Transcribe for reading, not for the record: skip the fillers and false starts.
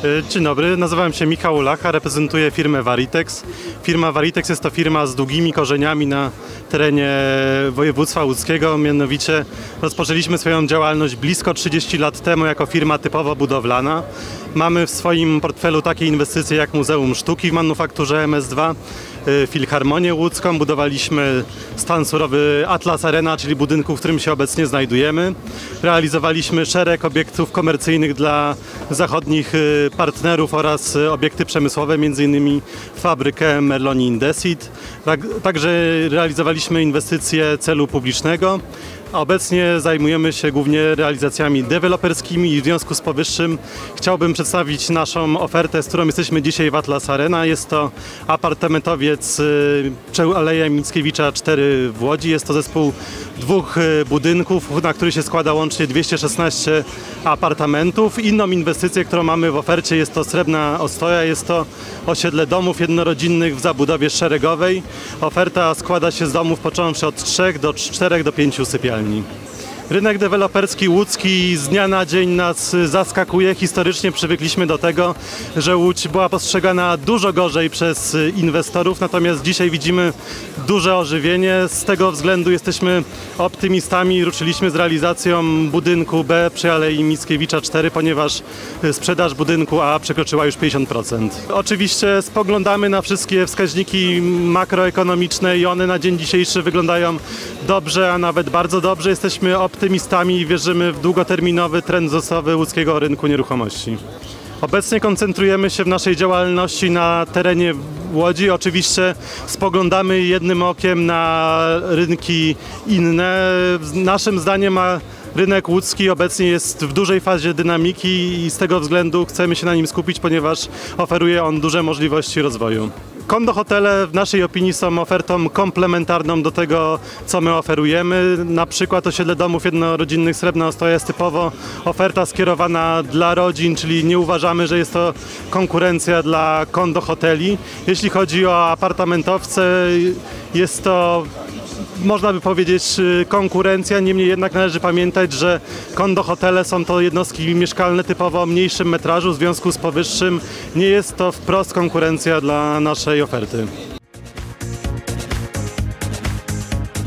Dzień dobry, nazywam się Michał Lacha, reprezentuję firmę Varitex. Firma Varitex jest to firma z długimi korzeniami na terenie województwa łódzkiego, mianowicie rozpoczęliśmy swoją działalność blisko 30 lat temu jako firma typowo budowlana. Mamy w swoim portfelu takie inwestycje jak Muzeum Sztuki w manufakturze MS2, Filharmonię Łódzką, budowaliśmy stan surowy Atlas Arena, czyli budynku, w którym się obecnie znajdujemy. Realizowaliśmy szereg obiektów komercyjnych dla zachodnich partnerów oraz obiekty przemysłowe, m.in. fabrykę Merloni Indesit. Także realizowaliśmy inwestycje celu publicznego. Obecnie zajmujemy się głównie realizacjami deweloperskimi i w związku z powyższym chciałbym przedstawić naszą ofertę, z którą jesteśmy dzisiaj w Atlas Arena. Jest to apartamentowiec przy Aleja Mickiewicza 4 w Łodzi. Jest to zespół dwóch budynków, na który się składa łącznie 216 apartamentów. Inną inwestycję, którą mamy w ofercie, jest to Srebrna Ostoja. Jest to osiedle domów jednorodzinnych w zabudowie szeregowej. Oferta składa się z domów począwszy od 3 do 4 do 5 sypialni. Rynek deweloperski łódzki z dnia na dzień nas zaskakuje. Historycznie przywykliśmy do tego, że Łódź była postrzegana dużo gorzej przez inwestorów, natomiast dzisiaj widzimy duże ożywienie. Z tego względu jesteśmy optymistami. Ruszyliśmy z realizacją budynku B przy Alei Mickiewicza 4, ponieważ sprzedaż budynku A przekroczyła już 50%. Oczywiście spoglądamy na wszystkie wskaźniki makroekonomiczne i one na dzień dzisiejszy wyglądają dobrze, a nawet bardzo dobrze. Jesteśmy optymistami i wierzymy w długoterminowy trend wzrostowy łódzkiego rynku nieruchomości. Obecnie koncentrujemy się w naszej działalności na terenie Łodzi. Oczywiście spoglądamy jednym okiem na rynki inne. Naszym zdaniem rynek łódzki obecnie jest w dużej fazie dynamiki i z tego względu chcemy się na nim skupić, ponieważ oferuje on duże możliwości rozwoju. Kondohotele w naszej opinii są ofertą komplementarną do tego, co my oferujemy. Na przykład osiedle domów jednorodzinnych Srebrna Ostoja jest typowo oferta skierowana dla rodzin, czyli nie uważamy, że jest to konkurencja dla kondohoteli. Jeśli chodzi o apartamentowce, jest to, można by powiedzieć, konkurencja, niemniej jednak należy pamiętać, że kondohotele są to jednostki mieszkalne typowo o mniejszym metrażu, w związku z powyższym nie jest to wprost konkurencja dla naszej oferty.